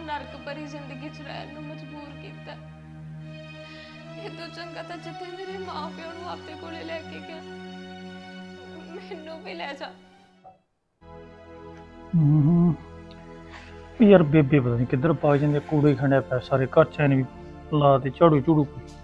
नरक भरी जिंदगी च रहन नूं मजबूर कीता। ये तो चंगा था जिथे मेरे माँ प्यो नूं आपदे कोले लैके गया, मैनू भी लै जा। यार बेबे पता नहीं किधर पा जाते, कूड़े खंडा पाया सारे घर चैन भी ला दे झाड़ू झूड़ू।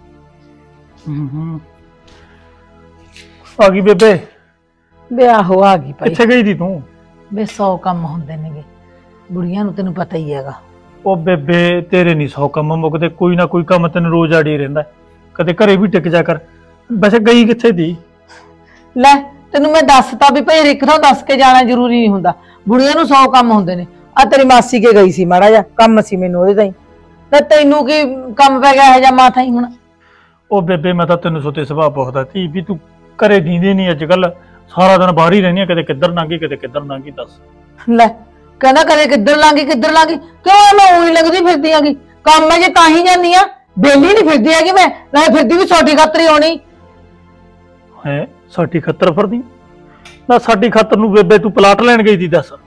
आ गई बेबे? बे आहो आ गई भाई। किथे गई थी तू? बे 100 काम होंदे ने बुढ़िया नूं, तेनू पता ही हैगा। ओ बेबे तेरे नहीं 100 काम मुकदे, कोई ना कोई काम तेन रोज आड़ी रहिंदा, कदे घरे भी टिक जा कर। वैसे गई किथे थी? ले तेनू मैं दसता भी भाई एक थां दस के जाना जरूरी नहीं हुंदा, बुढ़िया नूं 100 काम होंदे ने। आ तेरी मासी के गई सी माड़ा जा काम सी मैनू ओदे ताईं, ते तैनू की काम पै गया है जा मां थाई हुण? ओ बेबे मैं तां तेनू सोते सुभाव पुछदा सी भी तू घरे दींदी नहीं अजकल, सारा दिन बाहर ही रहनी है, कदे किधर लंघी कदे किधर लंघी। दस ले कहना करे किधर लांगी क्यों मैं उही लगदी फिरदी आगी, काम मैं जे तां ही जानी आ, बेली नहीं फिरदी हैगी मैं, ना फिरदी भी छोटी खातरी होनी है। साडी खातर फिरदी ना? साडी खातर नूं बेबे तू प्लाट लैण गई थी? दस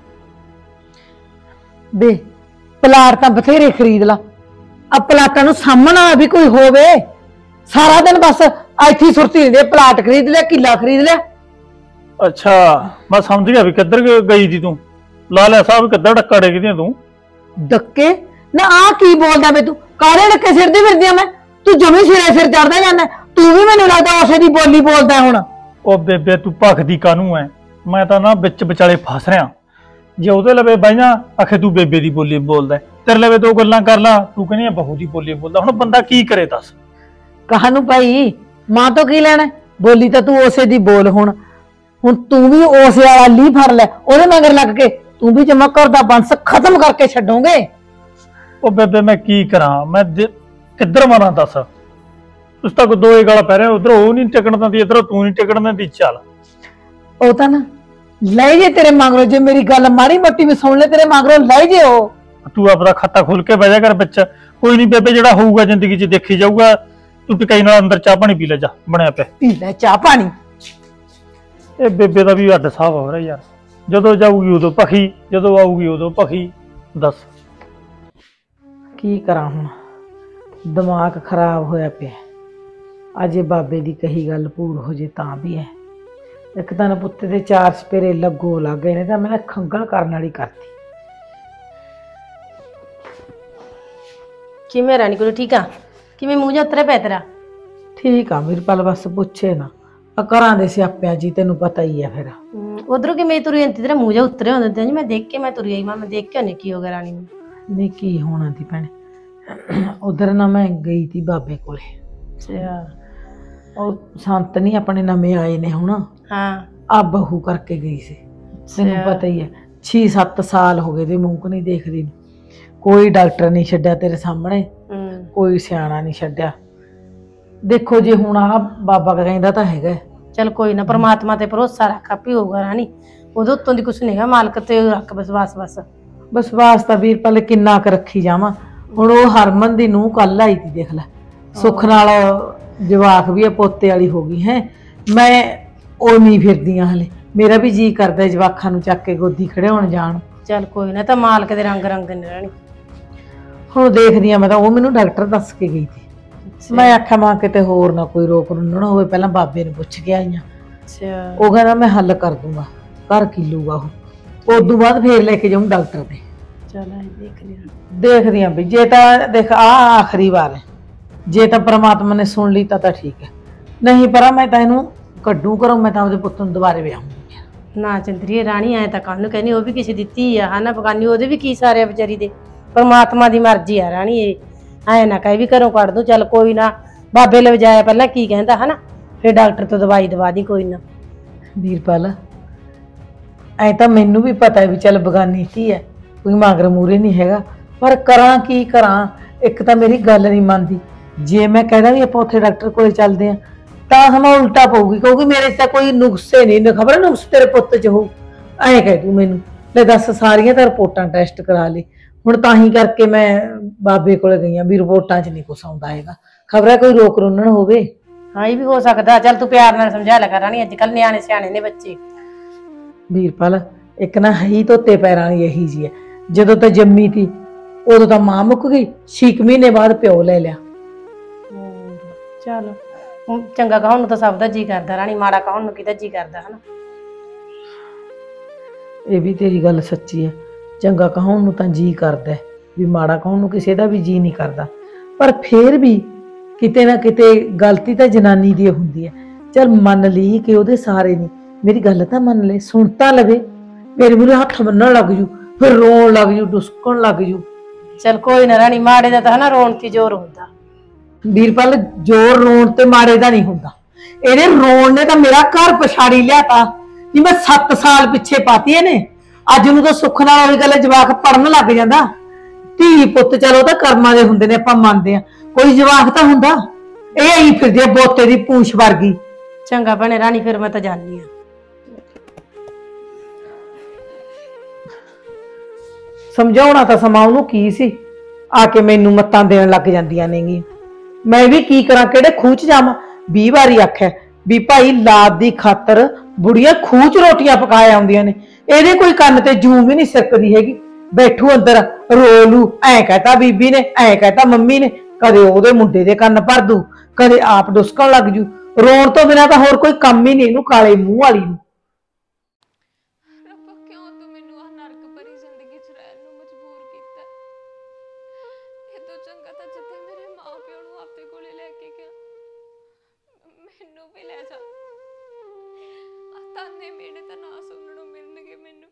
बे प्लाट तां बथेरे खरीद ला, अब प्लाटां नूं सामण वाला भी कोई होवे, सारा दिन बस ਇੱਥੇ ਹੀ ਸੁਰਤੀ ਰਹਿੰਦੇ, प्लाट खरीद लिया किला खरीद लिया। अच्छा मैं समझ गया भी किधर गई थी तू, ला लिया साहब किधर डक्का डेगदी तू? डक्के ना आ की बोलदा बे तू, काले डक्के सिरदी फिरदी मैं, तू जमी सिरे सिर चढ़दा जांदा, तू भी मैनूं लगदा उसे दी बोली बोलदा है हुण। ओ बेबे तू भखदी कानू है, मैं तां ना विच विचाले फस रहा, जे ओदे लवे बहिना आखे तू बेबे दी बोली बोलदा, तेरे लवे दो गल्लां कर ला, तू कहनी बहू दी बोली बोलदा, हुण बंदा की करे दस? कहानू भाई मां तो की लेना, बोली तो तू उसे दी बोल, हुण तू भी उसे वाला ली फड़ लै, ओदे मगर लग के तू भी जमा घर दा बंस खत्म करके छड्डोगे। ओ बेबे मैं की करा, मैं किधर मारा दस? उस तक दो ही गल पै रहे, उधर वो नहीं टिकण दिंदी, इधर तू नहीं टिकण दिंदी। चल ओ तां ना ले जे तेरे मगरों, जे मेरी गल माड़ी मोटी भी सुन ले, तेरे मगरों ले जे ओ। तू अपना खाता खोल के बह जा कर बच्चा, कोई नहीं बेबे जेड़ा होऊगा जिंदगी च देखी जाऊगा, तू टिकाई नाल अंदर चाह पानी पी ले जा, बनया पे पी ले चाह पानी। ए बेबे दा भी हद साहब हो रहा यार, जदों जाऊगी उदों पखी, जदों आऊगी उदों पखी। दस की करा हुण, दिमाग खराब होया पिया, अजे बाबे दी कही गल पूर हो जे तां भी है, एक तां पुत्ते दे 4 सपेरे लगो लग गए ने, तां मैं खंगल करन वाली करती। किवें रानी कोल ठीक आ? किवें मूंह जा उतरे पै तेरा? ठीक आ वीरपाल, बस पुछे ना, घरां दे सियापियां जी तैनूं पता ही है। फिर उधरों किवें तुरी आंदी, तेरा मूंह जा उतरे होंदे जी, मैं देख के मैं तुरी आई, मैं देख के की हो गया रानी नूं? नहीं की होना थी भैने, उधर ना मैं गई थी बाबे कोले। अच्छा और संत नहीं अपने नवे आए ने हुण, हाँ आ बहू करके गई सी, तैनूं पता ही है 6-7 साल हो गए ते मूंह को नहीं देखदी, कोई डॉक्टर नहीं छड्या तेरे सामने, कोई सियाणा नहीं छड्या। देखो जे हुण आ बाबा कहंदा तां हैगा, चल कोई ना, परमात्मा ते भरोसा रख, आपी होगा रानी, ओदे उत्तों दी कुछ नहीं है, मालक ते रख विश्वास। बस वास्ता वीरपाल किन्ना क रखी जावां, हुण ओ हरमन दी नूंह कल आई थी, देख लै सुख नाल जवाक भी पोते वाली हो गई है, मैं ओनी फिरदी हां, हले मेरा भी जी करदा जवाखां नूं चक के गोदी खड़े होण जाण। चल कोई ना, तां मालक दे रंग रंग ने रानी, हुण देखदी हां, मैं तां ओ मैनूं डॉक्टर दस के गई थी, मैं आख्या मां किते होर ना कोई रोक रुंनण होवे, पहलां बाबे नूं पुछ के आई हां। अच्छा ओ कहंदा मैं हल कर दूंगा, घर किलूगा ਉਹ ਉਦੋਂ ਬਾਅਦ ਫੇਰ ਲੈ ਕੇ ਜਾऊं डॉक्टर ਦੇ। चल देख लिया, देखदी हां भी जे तां देख आ आखिरी बार है, जे तां परमात्मा ने सुन ली तां ठीक है, नहीं पर मैं तां इहनूं कड्डू घरों, मैं तां ਉਹਦੇ ਪੁੱਤ ਨੂੰ ਦੁਬਾਰੇ ਵਿਆਹੂੰਗੀ ना। चंद्री रानी आए तां कानू कहनी ਉਹ ਵੀ ਕਿਸੇ ਦੀ ਧੀ ਆ ਹਨਾ, ਬਗਾਨੀ ਉਹਦੇ ਵੀ ਕੀ ਸਾਰੇ ਵਿਚਾਰੀ ਦੇ, परमात्मा ਦੀ ਮਰਜ਼ੀ ਆ ਰਾਣੀ, ਇਹ ਐ ਨਾ ਕਹੇ ਵੀ ਘਰੋਂ ਕੱਢ ਦੂੰ, ਚੱਲ ਕੋਈ ਨਾ, ਬਾਬੇ ਲੈ ਜਾਇਆ ਪਹਿਲਾਂ ਕੀ ਕਹਿੰਦਾ ਹਨਾ, ਫਿਰ ਡਾਕਟਰ ਤੋਂ ਦਵਾਈ ਦਵਾ ਦੀ ਕੋਈ ਨਾ। ਵੀਰਪਾਲ ਐ ਤਾਂ ਮੈਨੂੰ ਵੀ ਪਤਾ ਹੈ ਵੀ ਚੱਲ ਬਗਾਨੀ ਕੀ ਹੈ, ਕੋਈ ਮਗਰ ਮੂਰੇ ਨਹੀਂ ਹੈਗਾ, ਪਰ ਕਰਾਂ ਕੀ ਕਰਾਂ, ਇੱਕ ਤਾਂ ਮੇਰੀ ਗੱਲ ਨਹੀਂ ਮੰਨਦੀ, ਜੇ ਮੈਂ ਕਹਿਦਾ ਵੀ ਆਪਾਂ ਉੱਥੇ ਡਾਕਟਰ ਕੋਲੇ ਚੱਲਦੇ ਆ ਤਾਂ ਸਮਾਂ ਉਲਟਾ ਪਊਗੀ, ਕਿਉਂਕਿ ਮੇਰੇ 'ਚ ਤਾਂ ਕੋਈ ਨੁਕਸੇ ਨਹੀਂ, ਖਬਰ ਨੁਕਸ ਤੇਰੇ ਪੁੱਤ 'ਚ ਹੋਊ, ਐਂ ਕਹਿ ਤੂੰ ਮੈਨੂੰ, ਲੈ ਦੱਸ ਸਾਰੀਆਂ ਤਾਂ ਰਿਪੋਰਟਾਂ ਟੈਸਟ ਕਰਾ ਲਈ, ਹੁਣ ਤਾਂ ਹੀ ਕਰਕੇ ਮੈਂ ਬਾਬੇ ਕੋਲੇ ਗਈ ਆ ਵੀ ਰਿਪੋਰਟਾਂ 'ਚ ਨਹੀਂ ਕੁਛ ਆਉਂਦਾ ਹੈਗਾ, ਖਬਰ ਹੈ ਕੋਈ ਰੋਕ ਰੁੰਨਣ ਹੋਵੇ। ਹਾਂ ਇਹ ਵੀ ਹੋ ਸਕਦਾ, ਚੱਲ ਤੂੰ ਪਿਆਰ ਨਾਲ ਸਮਝਾ ਲਿਆ ਕਰ ਰਾਣੀ, ਅੱਜ ਕੱਲ ਨਿਆਣੇ ਸਿਆਣੇ ਨੇ ਬੱਚੇ। ਵੀਰਪਾਲ ਇੱਕ ਨਾ ਹੀ ਧੋਤੇ ਪੈਰਾਂ ਵਾਲੀ ਇਹੀ ਜੀ ਹੈ, ਜਦੋਂ ਤਾਂ ਜੰਮੀ ਤੀ ਉਦੋਂ ਤਾਂ ਮਾਂ ਮੁੱਕ ਗਈ, 6 ਮਹੀਨੇ ਬਾਅਦ ਪਿਓ ਲੈ ਲਿਆ। ਚਲ ਹੁਣ ਚੰਗਾ ਕਹਾਉਣ ਨੂੰ ਤਾਂ ਸਭ ਦਾ ਜੀ ਕਰਦਾ ਰਾਣੀ, ਮਾੜਾ ਕਹਾਉਣ ਨੂੰ ਕਿਹਦਾ ਜੀ ਕਰਦਾ ਹਨਾ। ਇਹ ਵੀ ਤੇਰੀ ਗੱਲ ਸੱਚੀ ਹੈ, ਚੰਗਾ ਕਹਾਉਣ ਨੂੰ ਤਾਂ ਜੀ ਕਰਦਾ ਹੈ, ਵੀ ਮਾੜਾ ਕਹਾਉਣ ਨੂੰ ਕਿਸੇ ਦਾ ਵੀ ਜੀ ਨਹੀਂ ਕਰਦਾ। ਪਰ ਫੇਰ ਵੀ ਕਿਤੇ ਨਾ ਕਿਤੇ ਗਲਤੀ ਤਾਂ ਜਨਾਨੀ ਦੀ ਹੁੰਦੀ ਹੈ। ਚਲ ਮੰਨ ਲਈ ਕਿ ਉਹਦੇ ਸਾਰੇ ਨਹੀਂ, ਮੇਰੀ ਗੱਲ ਤਾਂ ਮੰਨ ਲੈ, ਸੁਣ ਤਾਂ ਲਵੇ। ਮੇਰੇ ਮੂਹਰੇ ਹੱਥ ਬੰਨਣ ਲੱਗ ਜੂ, ਫਿਰ ਰੋਣ ਲੱਗ ਜੂ, ਡੁਸਕਣ ਲੱਗ ਜੂ। ਚਲ ਕੋਈ ਨਾ ਰਾਣੀ, ਮਾੜੇ ਦਾ ਤਾਂ ਹਨਾ ਰੋਣ ਤੇ ਜ਼ੋਰ ਹੁੰਦਾ। ਵੀਰਪਾਲ, ਜ਼ੋਰ ਰੋਣ ਤੇ ਮਾਰੇ ਦਾ ਨਹੀਂ ਹੁੰਦਾ। ਇਹਨੇ ਰੋਣ ਨੇ ਤਾਂ ਮੇਰਾ ਘਰ ਪਛਾੜੀ ਲਿਆਤਾ ਕਿ ਮੈਂ 7 ਸਾਲ ਪਿੱਛੇ ਪਾਤੀ ਇਹਨੇ। ਅੱਜ ਨੂੰ ਤਾਂ ਸੁੱਖ ਨਾਲ ਉਹੀ ਗੱਲ ਜਵਾਕ ਪੜਨ ਲੱਗ ਜਾਂਦਾ। ਧੀ ਪੁੱਤ ਚਲੋ ਤਾਂ ਕਰਮਾਂ ਦੇ ਹੁੰਦੇ ਨੇ, ਆਪਾਂ ਮੰਨਦੇ ਆ, ਕੋਈ ਜਵਾਕ ਤਾਂ ਹੁੰਦਾ। ਇਹ ਆਈ ਫਿਰਦੀ ਆ ਬੋਤੇ ਦੀ ਪੂੰਛ ਵਰਗੀ। ਚੰਗਾ ਭੈਣੇ ਰਾਣੀ, ਫਿਰ ਮੈਂ ਤਾਂ ਜਾਣੀ ਆ। ਸਮਝਾਉਣਾ ਤਾਂ ਸਮਾਂ ਉਹਨੂੰ ਕੀ ਸੀ, ਆ ਕੇ ਮੈਨੂੰ ਮੱਤਾਂ ਦੇਣ ਲੱਗ ਜਾਂਦੀਆਂ ਨੇਗੀਆਂ। ਮੈਂ ਵੀ ਕੀ ਕਰਾਂ, ਕਿਹੜੇ ਖੂਹ ਚ ਜਾਵਾਂ। 20 ਵਾਰੀ ਆਖਿਆ ਵੀ ਭਾਈ ਲਾਦ ਦੀ ਖਾਤਰ ਬੁੜੀਆਂ ਖੂਹ ਚ ਰੋਟੀਆਂ ਪਕਾਏ ਆਉਂਦੀਆਂ ਨੇ, ਇਹਦੇ ਕੋਈ ਕੰਨ ਤੇ ਜੂੰ ਵੀ ਨਹੀਂ ਸਿਰਕਦੀ ਹੈਗੀ। ਬੈਠੂ ਅੰਦਰ ਰੋ ਲੂ, ਐ ਕਹਤਾ ਬੀਬੀ ਨੇ, ਐ ਕਹਤਾ ਮੰਮੀ ਨੇ, ਕਦੇ ਉਹਦੇ ਮੁੰਡੇ ਦੇ ਕੰਨ ਭਰ ਦੂ, ਕਦੇ ਆਪ ਡੁਸਕਣ ਲੱਗ ਜੂ। ਰੋਣ ਤੋਂ ਬਿਨਾਂ ਤਾਂ ਹੋਰ ਕੋਈ ਕੰਮ ਹੀ ਨਹੀਂ ਇਹਨੂੰ, ਕਾਲੇ ਮੂੰਹ ਵਾਲੀ ਨੂੰ। ਰੱਬਾ ਕਿਉਂ ਤੂੰ ਮੈਨੂੰ ਆਹ ਨਰਕ ਭਰੀ ਜ਼ਿੰਦਗੀ 'ਚ ਰਹਿਣ ਨੂੰ ਮਜਬੂਰ ਕੀਤਾ? ਇਹ ਤੋਂ ਚੰਗਾ ਤਾਂ ਜਿੱਥੇ ਮੇਰੇ ਮਾਂ-ਪਿਓ ਨੂੰ ਆਪਦੇ ਕੋਲੇ ਲੈ ਕੇ ਗਿਆ, ਮੈਨੂੰ ਵੀ ਲੈ ਜਾ। ਆਹ ਤਾਨੇ ਮੇਣੇ ਤਾਂ ਨਾ ਸੁਣਨ ਨੂੰ ਮਿਲਣਗੇ ਮੈਨੂੰ।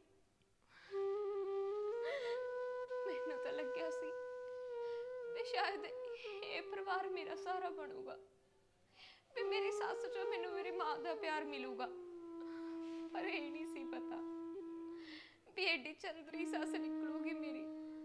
ਮੈਨੂੰ ਤਾਂ ਲੱਗਿਆ ਸੀ ਵੀ ਸ਼ਾਇਦ ਇਹ ਪਰਿਵਾਰ ਮੇਰਾ ਸਹਾਰਾ ਬਣੂਗਾ, ਵੀ ਮੇਰੀ ਸੱਸ ਚੋਂ ਮੈਨੂੰ ਮੇਰੀ ਮਾਂ ਦਾ ਪਿਆਰ ਮਿਲੂਗਾ। ਪਰ ਇਹ ਨਹੀਂ ਸੀ ਪਤਾ ਵੀ ਐਡੀ ਚੰਦਰੀ ਸੱਸ ਨਿਕਲੂਗੀ ਮੇਰੀ।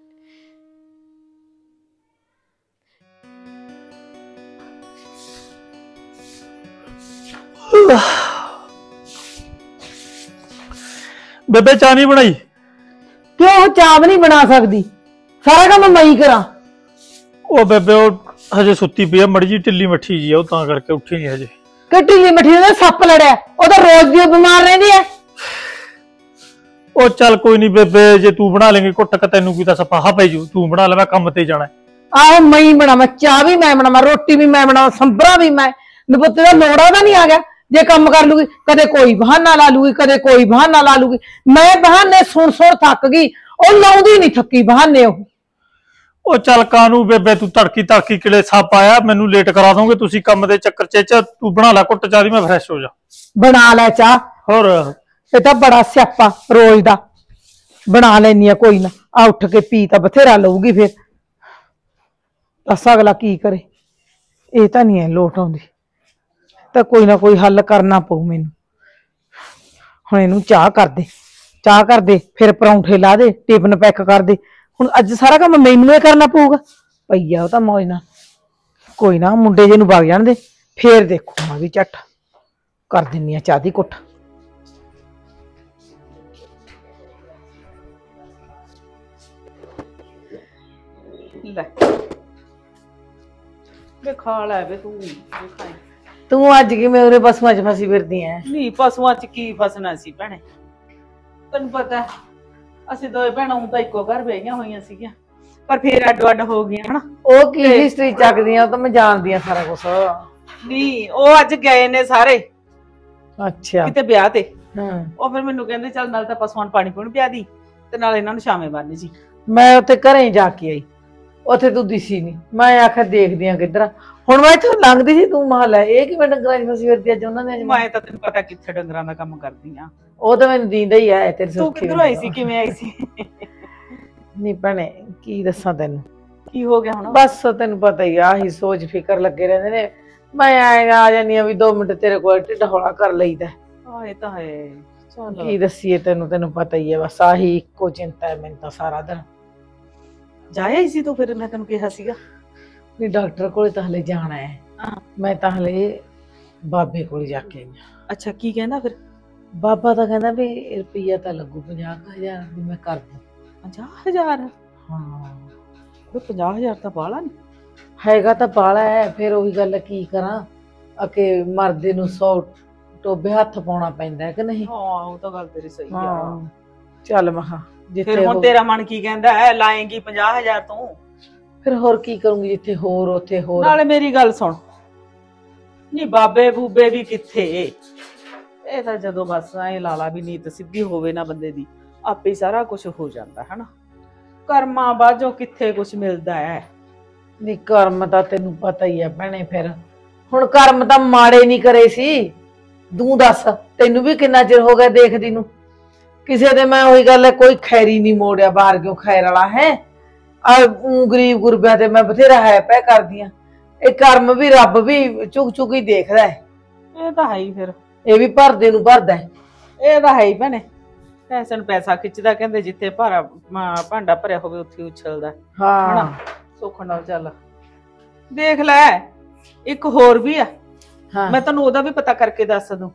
ਬੇਬੇ ਚਾਹ ਨਹੀਂ ਬਣਾਈ? ਕਿਉਂ ਚਾਹ ਨਹੀਂ ਬਣਾ ਸਕਦੀ? ਸਾਰਾ ਕੰਮ ਮੈਂ ਹੀ ਕਰਾਂ। ਉਹ ਬੇਬੇ ਉਹ ਹਜੇ ਸੁੱਤੀ ਪਈ ਆ, ਮੜੀ ਜੀ ਢਿੱਲੀ ਮੱਠੀ ਜੀ ਆ, ਉਹ ਤਾਂ ਕਰਕੇ ਉੱਠੀ ਨਹੀਂ ਹਜੇ। ਕੱਟੀ ਲਈ ਮੱਠੀ ਦਾ ਸੱਪ ਲੜਿਆ, ਉਹ ਤਾਂ ਰੋਜ਼ ਦੀ ਬਿਮਾਰ ਰਹਿੰਦੀ ਐ। ਉਹ ਚੱਲ ਕੋਈ ਨਹੀਂ ਬੇਬੇ, ਜੇ ਤੂੰ ਬਣਾ ਲੇਂਗੀ ਘੁੱਟ ਕ ਤੈਨੂੰ ਕੀ ਤਾਂ ਸਫਾਹਾ ਪੈ ਜੂ। ਤੂੰ ਬਣਾ ਲੈ, ਮੈਂ ਕੰਮ ਤੇ ਜਾਣਾ। ਆਹੋ ਮੈਂ ਹੀ ਬਣਾਵਾਂ, ਚਾਹ ਵੀ ਮੈਂ ਬਣਾਵਾਂ, ਰੋਟੀ ਵੀ ਮੈਂ ਬਣਾਵਾਂ, ਸੰਭਰਾ ਵੀ ਮੈਂ। ਨਬੁੱਤੇ ਦਾ ਲੋੜਾ ਤਾਂ ਨਹੀਂ ਆ ਗਿਆ ਜੇ ਕੰਮ ਕਰ ਲੂਗੀ। ਕਦੇ ਕੋਈ ਬਹਾਨਾ ਲਾ ਲੂਗੀ, ਕਦੇ ਕੋਈ ਬਹਾਨਾ ਲਾ ਲੂਗੀ। ਮੈਂ ਬਹਾਨੇ ਸੁਣ ਸੁਣ ਥੱਕ ਗਈ, ਉਹ ਲਾਉਂਦੀ ਨਹੀਂ ਥੱਕੀ ਬਹਾਨੇ। ਉਹ ਚੱਲ ਕਾਨੂੰ ਬੇਬੇ, ਤੂੰ ਤੜਕੀ ਕਿਲੇ ਸੱਪ ਆਇਆ, ਮੈਨੂੰ ਲੇਟ ਕਰਾ ਦੋਗੇ ਤੁਸੀਂ ਕੰਮ ਦੇ ਚੱਕਰ ਚ। ਤੂੰ ਬਣਾ ਲੈ ਘੁੱਟ ਚਾਹ ਦੀ, ਮੈਂ ਫਰੈਸ਼ ਹੋ ਜਾ। ਬਣਾ ਲੈ ਚਾਹ। ਹੋਰ ਇਹ ਤਾਂ ਬੜਾ ਸਿਆਪਾ ਰੋਜ਼ ਦਾ। ਬਣਾ ਲੈਨੀ ਆ, ਕੋਈ ਨਾ, ਆ ਉੱਠ ਕੇ ਪੀ ਤਾਂ ਬਥੇਰਾ ਲਊਗੀ। ਫਿਰ ਦੱਸ ਅਗਲਾ ਕੀ ਕਰੇ? ਇਹ ਤਾਂ ਨਹੀਂ ਐ ਲੋਟ ਆਉਂਦੀ, ਤਾਂ ਕੋਈ ਨਾ ਕੋਈ ਹੱਲ ਕਰਨਾ ਪਊ ਮੈਨੂੰ। ਹੁਣ ਇਹਨੂੰ ਚਾਹ ਕਰ ਦੇ, ਫਿਰ ਪਰੌਂਠੇ ਲਾ ਦੇ, ਟਿਫਨ ਪੈਕ ਕਰ ਦੇ। ਹੁਣ ਅੱਜ ਸਾਰਾ ਕੰਮ ਮੈਨੂੰ ਹੀ ਕਰਨਾ ਪਊਗਾ। ਪਈਆ ਉਹ ਤਾਂ ਮੌਜ ਨਾਲ, ਕੋਈ ਨਾ ਮੁੰਡੇ ਜੇ ਨੂੰ ਵਗ ਜਾਣ ਦੇ, ਫੇਰ ਦੇਖੂ ਮੈਂ ਵੀ ਝੱਟ ਕਰ ਦਿੰਨੀ ਆ ਚਾਹ ਦੀ ਘੁੱਟ। ਲੈ ਵੇ ਖਾ ਲੈ ਵੇ ਤੂੰ ਖਾਈ। ਤੂੰ ਅੱਜ ਕਿਵੇਂ ਉਰੇ ਪਸ਼ੂਆਂ 'ਚ ਫਸੀ ਫਿਰਦੀ ਐ? ਨਹੀਂ ਪਸ਼ੂਆਂ 'ਚ ਕੀ ਫਸਣਾ ਸੀ ਭੈਣੇ, ਤੈਨੂੰ ਪਤਾ ਅਸੀਂ ਦੋਵੇਂ ਭੈਣਾਂ ਤਾਂ ਇੱਕੋ ਘਰ ਬੈਠੀਆਂ ਹੋਈਆਂ ਸੀਗੀਆਂ, ਪਰ ਫੇਰ ਅੱਡੋ ਅੱਡ ਹੋ ਗਈਆਂ ਹਨਾ। ਉਹ ਕੀ ਹਿਸਟਰੀ ਚੱਕਦੀ ਆ, ਉਹ ਤਾਂ ਮੈਂ ਜਾਣਦੀ ਆ ਸਾਰਾ ਕੁਝ। ਨਹੀਂ ਉਹ ਅੱਜ ਗਏ ਨੇ ਸਾਰੇ ਅੱਛਾ ਕਿਤੇ ਵਿਆਹ ਤੇ। ਹਾਂ, ਉਹ ਫਿਰ ਮੈਨੂੰ ਕਹਿੰਦੇ ਚੱਲ ਨਾਲ ਤਾਂ ਪਸ਼ੂਆਂ ਨੂੰ ਪਾਣੀ ਪੂਣ ਪਿਆ ਦੀ ਤੇ ਨਾਲ ਇਹਨਾਂ ਨੂੰ ਛਾਵੇਂ ਬੰਨ੍ਹ ਜੀ। ਮੈਂ ਉੱਥੇ ਘਰੇ ਜਾ ਕੇ ਆਈ, ਉੱਥੇ ਤੂੰ ਦਿਸੀ ਨਹੀਂ। ਮੈਂ ਆਖਿਆ ਦੇਖਦੀ ਆ ਕਿੱਧਰ। ਹੁਣ ਮੈਂ ਇੱਥੋਂ ਲੰਘਦੀ ਸੀ, ਤੂੰ ਮਹੱਲਾ ਇਹ ਕਿਵੇਂ ਡੰਗਰਾਂ 'ਚ ਫਸੀ ਫਿਰਦੀ ਅੱਜ ਉਹਨਾਂ ਨੇ? ਮੈਂ ਤਾਂ ਤੈਨੂੰ ਪਤਾ ਕਿੱਥੇ ਡੰਗਰਾਂ ਦਾ ਕੰਮ ਕਰਦੀ ਆ। ਉਹ ਤਾਂ ਮੈਨੂੰ ਦੀਂਦਾ ਹੀ ਆ ਤੇਰੀ ਤੂੰ ਕਿੱਧਰੋਂ ਆਈ ਸੀ, ਕਿਵੇਂ ਆਈ ਸੀ? ਨਹੀਂ ਭੈਣੇ ਕੀ ਦੱਸਾਂ ਤੈਨੂੰ, ਕੀ ਹੋ ਗਿਆ ਹੁਣ? ਬਸ ਤੈਨੂੰ ਪਤਾ ਹੀ ਆ, ਆਹੀ ਸੋਚ ਫਿਕਰ ਲੱਗੇ ਰਹਿੰਦੇ ਨੇ। ਮੈਂ ਆ ਜਾਨੀ ਆ ਵੀ 2 ਮਿੰਟ ਤੇਰੇ ਕੋਲ ਢਿੱਡ ਹੌਲਾ ਕਰ ਲਈਦਾ। ਹਾਂ ਇਹ ਤਾਂ ਹੈ। ਚੱਲ ਕੀ ਦੱਸੀਏ ਤੈਨੂੰ ਪਤਾ ਹੀ ਹੈ, ਬਸ ਆਹੀ ਇੱਕੋ ਚਿੰਤਾ ਹੈ ਮੈਨੂੰ ਤਾਂ ਸਾਰਾ ਦਿਨ। ਜਾਇਆ ਹੀ ਸੀ ਤੂੰ? ਫਿਰ ਮੈਂ ਤੈਨੂੰ ਕਿਹਾ ਸੀਗਾ ਨਹੀਂ ਡਾਕਟਰ ਕੋਲੇ ਤਾਂ ਹਲੇ ਜਾਣਾ ਹੈ। ਹਾਂ। ਮੈਂ ਤਾਂ ਹਲੇ ਬਾਬੇ ਕੋਲ ਜਾ ਕੇ ਆਈ ਹਾਂ। ਅੱਛਾ ਕੀ ਕਹਿੰਦਾ ਫਿਰ? ਬਾਬਾ ਤਾਂ ਕਹਿੰਦਾ ਵੀ ਰੁਪਈਆ ਤਾਂ ਲੱਗੂ 50,000 ਵੀ ਮੈਂ ਕਰ ਦੂੰ। 50,000? ਹਾਂ 50,000 ਤਾਂ ਬਾਹਲਾ ਨਹੀਂ ਹੈਗਾ, ਤਾਂ ਬਾਲਾ ਹੈ। ਫਿਰ ਉਹੀ ਗੱਲ ਕੀ ਕਰਾਂ, ਅਕੇ ਮਰਦੇ ਨੂੰ 100 ਟੋਬੇ ਹੱਥ ਪਾਉਣਾ ਪੈਂਦਾ ਹੈ ਕਿ ਨਹੀਂ? ਹਾਂ ਉਹ ਤਾਂ ਗੱਲ ਤੇਰੀ ਸਹੀ ਆ। ਹਾਂ ਚੱਲ ਮਹਾ ਫਿਰ ਹੁਣ ਤੇਰਾ ਮਨ ਕੀ ਕਹਿੰਦਾ ਹੈ? ਲਾਏਂਗੀ 50,000 ਤੂੰ? ਫਿਰ ਹੋਰ ਕੀ ਕਰੂੰਗੀ, ਜਿੱਥੇ ਹੋਰ ਉੱਥੇ ਹੋਰ। ਨਾਲੇ ਮੇਰੀ ਗੱਲ ਸੁਣ ਨੀ, ਬਾਬੇ ਬੂਬੇ ਵੀ ਕਿੱਥੇ? ਇਹ ਤਾਂ ਜਦੋਂ ਬਸ ਐ ਲਾਲਾ ਵੀ ਨੀਤ ਸਿੱਧੀ ਹੋਵੇ ਨਾ ਬੰਦੇ ਦੀ, ਆਪੇ ਹੀ ਸਾਰਾ ਕੁਝ ਹੋ ਜਾਂਦਾ ਹਨਾ। ਕਰਮਾਂ ਬਾਝੋਂ ਕਿੱਥੇ ਕੁਝ ਮਿਲਦਾ ਹੈ? ਨਹੀਂ ਕਰਮ ਤਾਂ ਤੈਨੂੰ ਪਤਾ ਹੀ ਆ ਭੈਣੇ, ਫਿਰ ਹੁਣ ਕਰਮ ਤਾਂ ਮਾੜੇ ਨਹੀਂ ਕਰੇ ਸੀ। ਤੂੰ ਦੱਸ, ਤੈਨੂੰ ਵੀ ਕਿੰਨਾ ਚਿਰ ਹੋ ਗਿਆ ਦੇਖਦੀ ਨੂੰ। ਕਿਸੇ ਦੇ ਮੈਂ ਉਹੀ ਗੱਲ ਹੈ, ਕੋਈ ਖੈਰੀ ਨਹੀਂ ਮੋੜਿਆ ਬਾਹਰ, ਕਿਉਂ ਖੈਰ ਵਾਲਾ ਹੈ ਆ। ਗਰੀਬ ਗੁਰਬਿਆਂ ਤੇ ਮੈਂ ਬਥੇਰਾ ਹੈ ਪੈ ਕਰਦੀ ਆ। ਇਹ ਕਰਮ ਵੀ ਰੱਬ ਵੀ ਚੁੱਕ ਚੁੱਕ ਹੀ ਦੇਖਦਾ ਹੈ। ਇਹ ਤਾਂ ਹੈ ਹੀ, ਫਿਰ ਇਹ ਵੀ ਭਰਦੇ ਨੂੰ ਭਰਦਾ ਹੈ। ਇਹ ਤਾਂ ਹੈ ਹੀ ਭੈਣੇ, ਪੈਸੇ ਨੂੰ ਪੈਸਾ ਖਿੱਚਦਾ, ਕਹਿੰਦੇ ਜਿੱਥੇ ਭਾਂਡਾ ਭਰਿਆ ਹੋਵੇ ਉੱਥੇ ਉਛਲਦਾ। ਹਾਂ ਸੁੱਖ ਨਾਲ ਚੱਲ ਦੇਖ ਲੈ। ਇੱਕ ਹੋਰ ਵੀ ਆ, ਹਾਂ ਮੈਂ ਤੈਨੂੰ ਉਹਦਾ ਵੀ ਪਤਾ ਕਰਕੇ ਦੱਸ ਦੂੰ।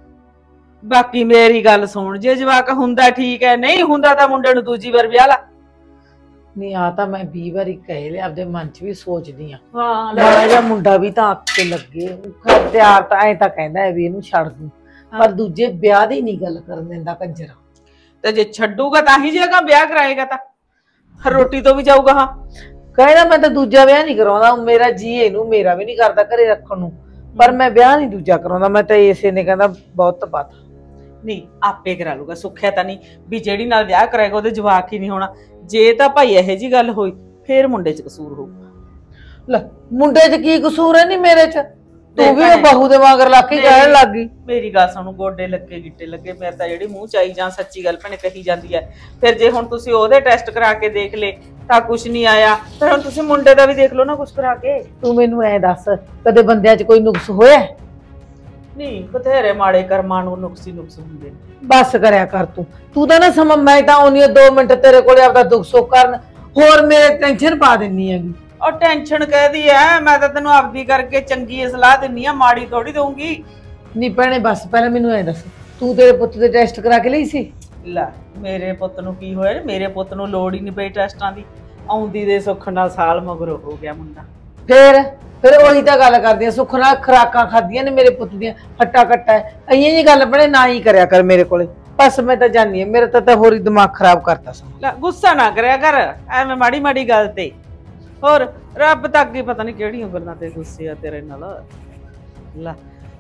ਬਾਕੀ ਮੇਰੀ ਗੱਲ ਸੁਣ, ਜੇ ਜਵਾਕ ਹੁੰਦਾ ਠੀਕ ਹੈ, ਨਹੀਂ ਹੁੰਦਾ ਤਾਂ ਮੁੰਡੇ ਨੂੰ ਦੂਜੀ ਵਾਰ ਵਿਆਹ ਲਾ। ਨਹੀਂ ਆ ਤਾਂ ਮੈਂ 20 ਵਾਰੀ ਕਹਿ ਲਿਆ, ਆਪਦੇ ਮਨ 'ਚ ਵੀ ਸੋਚਦੀ ਆ। ਹਾਂ ਮਾੜਾ ਜਿਹਾ ਮੁੰਡਾ ਵੀ ਤਾਂ ਅੱਖ ਤੇ ਲੱਗੇ। ਤਿਆਰ ਤਾਂ ਐ ਤਾਂ ਕਹਿੰਦਾ ਹੈ ਵੀ ਇਹਨੂੰ ਛੱਡ ਦੂੰ, ਪਰ ਦੂਜੇ ਵਿਆਹ ਦੀ ਨਹੀਂ ਗੱਲ ਕਰਨ ਦਿੰਦਾ ਕੰਜਰ। ਤੇ ਜੇ ਛੱਡੂਗਾ ਤਾਂ ਹੀ ਜੇਗਾ, ਵਿਆਹ ਕਰਾਏਗਾ ਤਾਂ ਰੋਟੀ ਤੋਂ ਵੀ ਜਾਊਗਾ। ਹਾਂ ਕਹਿੰਦਾ ਮੈਂ ਤਾਂ ਦੂਜਾ ਵਿਆਹ ਨਹੀਂ ਕਰਾਉਂਦਾ, ਮੇਰਾ ਜੀ ਇਹਨੂੰ ਮੇਰਾ ਵੀ ਨਹੀਂ ਕਰਦਾ ਘਰੇ ਰੱਖਣ ਨੂੰ, ਪਰ ਮੈਂ ਵਿਆਹ ਨਹੀਂ ਦੂਜਾ ਕਰਾਉਂਦਾ। ਮੈਂ ਤਾਂ ਇਸੇ ਨੇ ਕਹਿੰਦਾ ਬਹੁਤ ਬਾਤ ਨਹੀਂ, ਆਪੇ ਕਰਾ ਲੂਗਾ। ਸੁੱਖਿਆ ਤਾਂ ਨਹੀਂ ਵੀ ਜਿਹੜੀ ਨਾਲ ਵਿਆਹ ਕਰਾਏਗਾ ਉਹਦੇ ਜਵਾਕ ਹੀ ਨਹੀਂ ਹੋਣਾ। ਜੇ ਤਾਂ ਭਾਈ ਇਹੋ ਜੀ ਗੱਲ ਹੋਈ, ਫੇਰ ਮੁੰਡੇ 'ਚ ਕਸੂਰ ਹੋਊਗਾ। ਲੈ ਮੁੰਡੇ 'ਚ ਕੀ ਕਸੂਰ ਹੈ? ਨਹੀਂ ਮੇਰੇ 'ਚ। ਤੂੰ ਵੀ ਉਹ ਬਹੂ ਦੇ ਮਗਰ ਲੱਗ ਕੇ ਕਹਿਣ ਲੱਗ ਗਈ। ਮੇਰੀ ਗੱਲ ਸੁਣੋ, ਗੋਡੇ ਲੱਗੇ ਗਿੱਟੇ ਲੱਗੇ, ਮੇਰੇ ਤਾਂ ਜਿਹੜੀ ਮੂੰਹ ਚਾਈ ਜਾਂ ਸੱਚੀ ਗੱਲ ਭੈਣੇ ਕਹੀ ਜਾਂਦੀ ਹੈ। ਫਿਰ ਜੇ ਹੁਣ ਤੁਸੀਂ ਉਹਦੇ ਟੈਸਟ ਕਰਾ ਕੇ ਦੇਖ ਲੇ ਤਾਂ ਕੁਝ ਨਹੀਂ ਆਇਆ, ਫਿਰ ਹੁਣ ਤੁਸੀਂ ਮੁੰਡੇ ਦਾ ਵੀ ਦੇਖ ਲਓ ਨਾ ਕੁਝ ਕਰਾ ਕੇ। ਤੂੰ ਮੈਨੂੰ ਐ ਦੱਸ, ਕਦੇ ਬੰਦਿਆਂ 'ਚ ਕੋਈ ਨੁਕਸ ਹੋਇਆ? ਨਹੀਂ, ਬਥੇਰੇ ਮਾੜੇ ਕਰਮਾਂ ਨੂੰ ਨੁਕਸ ਹੁੰਦੇ ਨੇ। ਬਸ ਕਰਿਆ ਕਰ ਤੂੰ ਤਾਂ ਨਾ ਸਮਾਂ, ਮੈਂ ਤਾਂ ਆਉਣੀ 2 ਮਿੰਟ ਤੇਰੇ ਕੋਲੇ ਆਪਦਾ ਦੁੱਖ ਸੁੱਖ ਕਰਨ, ਹੋਰ ਮੇਰੇ ਟੈਨਸ਼ਨ ਪਾ ਦਿੰਨੀ ਹੈਗੀ। ਉਹ ਟੈਨਸ਼ਨ ਕਹਦੀ ਐ, ਮੈਂ ਤਾਂ ਤੈਨੂੰ ਆਪਦੀ ਕਰਕੇ ਚੰਗੀ ਸਲਾਹ ਦਿੰਨੀ ਆ, ਮਾੜੀ ਥੋੜੀ ਦਊਂਗੀ। ਨਹੀਂ ਭੈਣੇ ਬਸ ਪਹਿਲਾਂ ਮੈਨੂੰ ਐ ਦੱਸ, ਤੂੰ ਤੇਰੇ ਪੁੱਤ ਦੇ ਟੈਸਟ ਕਰਾ ਕੇ ਲਈ ਸੀ? ਲੈ ਮੇਰੇ ਪੁੱਤ ਨੂੰ ਕੀ ਹੋਇਆ? ਮੇਰੇ ਪੁੱਤ ਨੂੰ ਲੋੜ ਹੀ ਨਹੀਂ ਪਈ ਟੈਸਟਾਂ ਦੀ, ਆਉਂਦੀ ਦੇ ਸੁੱਖ ਨਾਲ ਸਾਲ ਮਗਰੋਂ ਹੋ ਗਿਆ ਮੁੰਡਾ। ਫਿਰ ਉਹੀ ਤਾਂ ਗੱਲ ਕਰਦੀ ਆ, ਸੁੱਖ ਨਾਲ ਖੁਰਾਕਾਂ ਖਾਧੀਆਂ ਨੇ ਮੇਰੇ ਪੁੱਤ ਦੀਆਂ, ਹੱਟਾ ਕੱਟਾ ਹੈ। ਅਈਆਂ ਜੀ ਗੱਲ ਭੈਣੇ ਨਾ ਹੀ ਕਰਿਆ ਕਰ ਮੇਰੇ ਕੋਲੇ, ਬਸ ਮੈਂ ਤਾਂ ਜਾਣੀ ਆ। ਮੇਰਾ ਤਾਂ ਹੋਰ ਹੀ ਦਿਮਾਗ ਖਰਾਬ ਕਰਤਾ ਸੀ। ਲੈ ਗੁੱਸਾ ਨਾ ਕਰਿਆ ਕਰ ਐਵੇਂ ਮਾੜੀ ਮਾੜੀ ਗੱਲ ਤੇ। ਹੋਰ ਰੱਬ ਤਾਂ ਅੱਗੇ ਪਤਾ ਨਹੀਂ ਕਿਹੜੀਆਂ ਗੱਲਾਂ ਤੇ ਗੁੱਸੇ ਆ ਤੇਰੇ ਨਾਲ। ਲੈ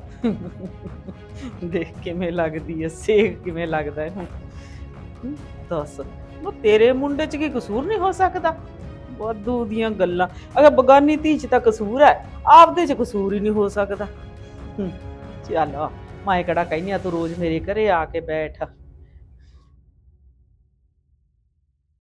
ਦੇਖ ਕਿਵੇਂ ਲੱਗਦੀ ਐ, ਸੇਕ ਕਿਵੇਂ ਲੱਗਦਾ ਇਹਨੂੰ। ਦੱਸ ਉਹ ਤੇਰੇ ਮੁੰਡੇ 'ਚ ਕੀ ਕਸੂਰ ਨਹੀਂ ਹੋ ਸਕਦਾ? ਵਾਧੂ ਦੀਆਂ ਗੱਲਾਂ। ਅਗਰ ਬਗਾਨੀ ਧੀ 'ਚ ਤਾਂ ਕਸੂਰ ਹੈ, ਆਪਦੇ 'ਚ ਕਸੂਰ ਹੀ ਨਹੀਂ ਹੋ ਸਕਦਾ। ਚੱਲ ਮੈਂ ਕਿਹੜਾ ਕਹਿੰਦੀ ਆ ਤੂੰ ਰੋਜ਼ ਮੇਰੇ ਘਰੇ ਆ ਕੇ ਬੈਠ।